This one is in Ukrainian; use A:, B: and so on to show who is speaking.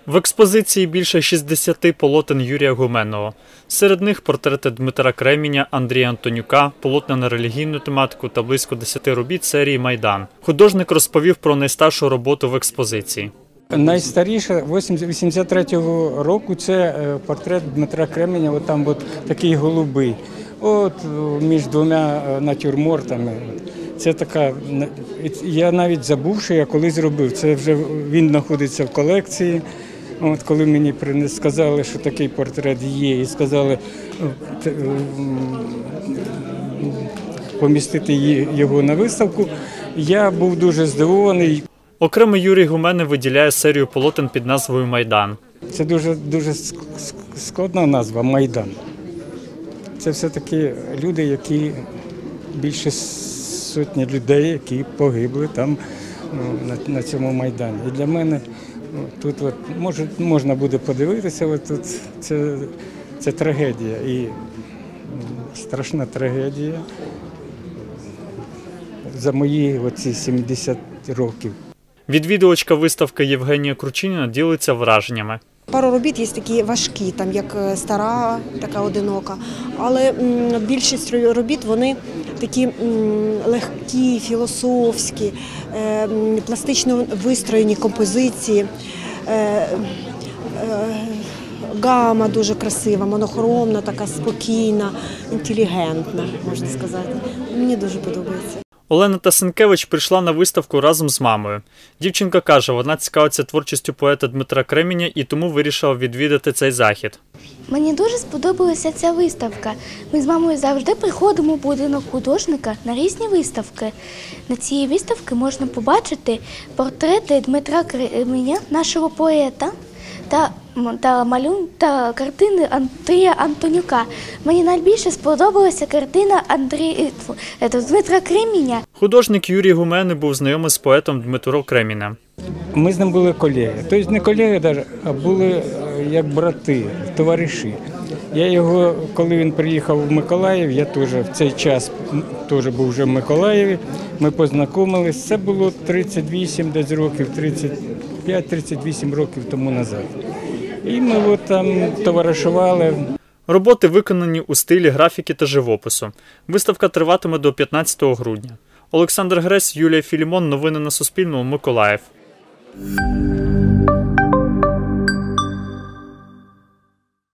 A: В експозиції більше 60 полотен Юрія Гуменного. Серед них портрети Дмитра Кременя, Андрія Антонюка, полотна на релігійну тематику та близько 10 робіт серії «Майдан». Художник розповів про найстаршу роботу в експозиції.
B: Найстаріша 83-го року це портрет Дмитра Кременя, от там от такий голубий, от між двома натюрмортами. Це така, я навіть забув, що я колись зробив. Це вже він знаходиться в колекції. От коли мені сказали, що такий портрет є, і сказали помістити його на виставку, я був дуже здивований.
A: Окремо Юрій Гуменний виділяє серію полотен під назвою «Майдан».
B: Це дуже складна назва «Майдан». Це все-таки люди, які більше сотні людей, які погибли там на цьому Майдані. І для мене тут можна буде подивитися, тут це трагедія і страшна трагедія за мої оці 70 років.
A: Відвідувачка виставки Євгенія Кручиніна ділиться враженнями.
C: Пару робіт є такі важкі, там як стара, така одинока, але більшість робіт вони такі легкі, філософські, пластично вистроєні композиції. Гама дуже красива, монохромна, така спокійна, інтелігентна, можна сказати. Мені дуже подобається.
A: Олена Тасенкевич прийшла на виставку разом з мамою. Дівчинка каже, вона цікавиться творчістю поета Дмитра Кременя і тому вирішила відвідати цей захід.
D: Мені дуже сподобалася ця виставка. Ми з мамою завжди приходимо в будинок художника на різні виставки. На цій виставці можна побачити портрети Дмитра Кременя, нашого поета, та картини Андрія Антонюка. Мені найбільше сподобалася картина Дмитра Кременя.
A: Художник Юрій Гуменний був знайомий з поетом Дмитром Кременем.
B: Ми з ним були колеги. Тобто не колеги, а були як брати, товариші. Я його, коли він приїхав в Миколаїв, я теж в цей час теж був вже в Миколаєві. Ми познайомились. Це було 38 десь років, 35-38 років тому назад. І ми там товаришували.
A: Роботи виконані у стилі графіки та живопису. Виставка триватиме до 15 грудня. Олександр Гресь, Юлія Філімон. Новини на Суспільному. Миколаїв.